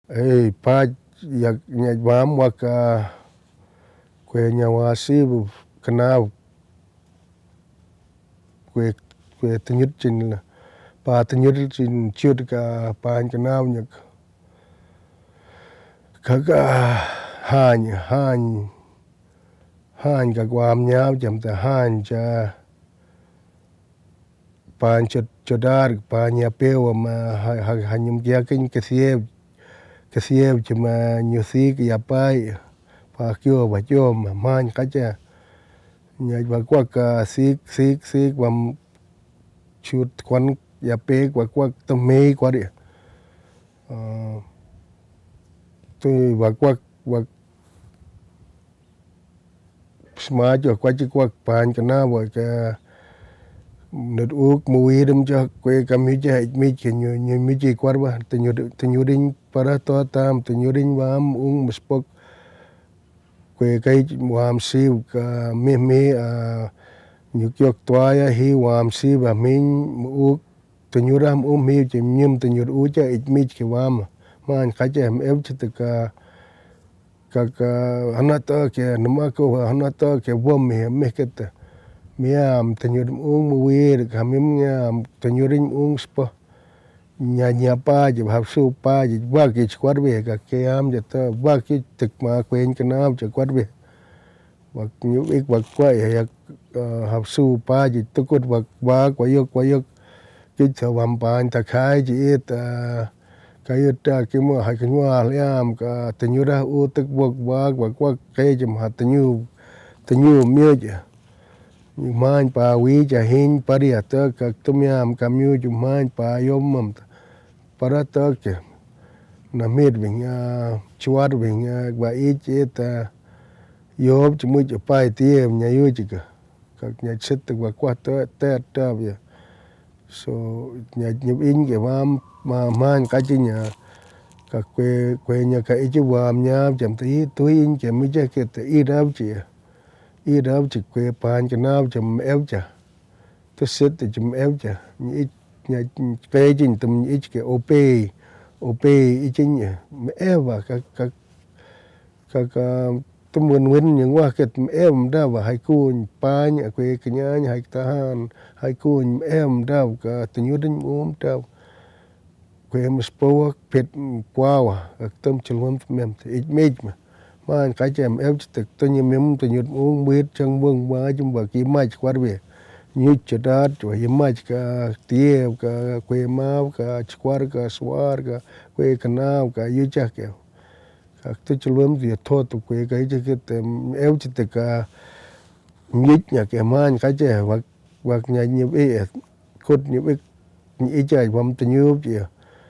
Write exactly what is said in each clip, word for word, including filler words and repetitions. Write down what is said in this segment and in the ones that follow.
Ê, pa yak nyaj mam waka kwe nyawasi kanau kwe kwe tenyut chin pa tenyut chin chut ka pan kanau nyak kaga hany hany hany ka kwam nyau jam ta hany cha pan chut chodar pa nya pewa ma hanyum kya kin kesiev kesiev chuma nyusi ya pai pa kyo ba kyo ma man kacha nyaj ba kwa ka sik sik sik wam chut kwan ya pe kwa kwa to me kwa dia tu ba kwa wa sma jo kwa chi kwa pan kana wa ka nut uk mu idem jo kwe ka mi je mi che nyu nyu mi je kwa ba te nyu te nyu ding para to tam te nyu ding wam ung spok kwe kai wam siu ka mi mi a nyu kyok toya hi wam si ba min uk te nyu ram um mi che nyum te nyu u cha ik mi ke wam man ka che em ev che ka ka ka hanata ke numa ko hanata ke wom mi mi ke te miam te nyu um wir ka mi miam te nyu ring ung spa nya nya pa je ha su pa je wa ke kwar we ka ke am je ta wa ke tik ma kwen ka na je kwar we wa nyu ik wa kwa ya ha su pa je tu kut wa wa kwa yok kwa yok ke cha wam pan ta khai je ta ka yut ta ke mo ha ke wa liam ka te nyu ra u tức wa wa wa kwa ke je ma te nyu te nyu mi je man pa wi cha hin pa ria ta ka tum yam kam yu ju man pa yom mam para ta ke na mit ving chuar ving wa i che ta yob chu mu chu pai tie nya yu chi ka ka nya chit wa kwa ta ta ta ya so nya nyu in ke mam ma man ka chi nya ka kwe kwe nya ka i chu wam nya jam ti tu in ke mi je ke te i rau chi i rau chi kwe pan ke nau chum ev cha tu sit chum ev cha ni nya pe jin tum ich ke ope ope i chin me eva ka ka ka ka tum wen wen những wa ke em da wa hai kun pa nya kwe ke nya hai ta han hai kun em da ka tu nyu din um ta kwe mus po pet kwa wa tum chulum mem ich mej ma man ka chem ev te tu nyu mem tu nyu um wit chang bung wa chum ba ki ma kwar we nyu chadat wa ye ma ka tie ka kwe ma ka chkwar ka swar ka kwe kana ka yu cha ke ka tu chulum ye tho tu kwe ka je ke te ev te ka nyit nya ke man ka je wa wa nya nyu e kut nyu e i cha wam tu nyu ye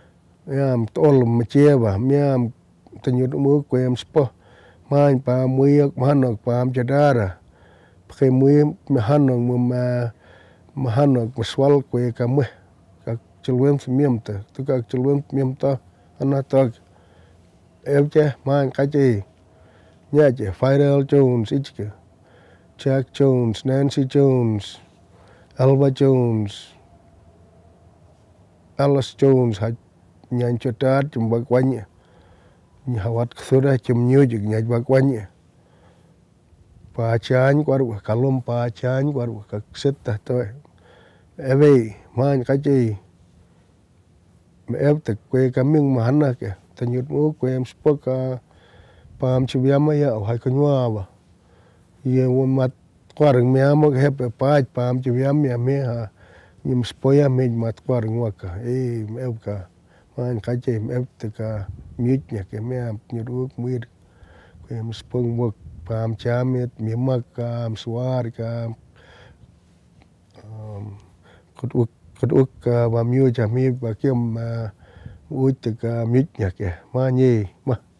yam tol ma che wa miam tu nyu mu kwe am spo man pa mu yak man pa am chadara ke mu me han mu ma ma han swal kwe ka mu ka chulum miem te tu ka chulum miem ta ana ta ev che man ka che nya che Pharrell Jones ich ke Jack Jones Nancy Jones Alva Jones Alice Jones ha nyan chotat chum ba kwanya nya wat khoda chum nyu ji nya ba kwanya pa chan kwar kalum pa chan kwar ka sit ta to eve man ka che me ev te kwe ka ming ma han ke ta nyut mu kwe em spo ka pam chu ya ma ya hai ko nwa ba ye wo mat kwar me am he pa pam chu ya me me ha nim spo ya me mat kwar ngwa ka e ev ka man ka che ev te ka mit nya ke me am nyut u mu kwe em spo mo pam cha me me ma ka swar ka kut u kut u ka wa myu cha mi ba kem u te ka mit nya ke ma ni ma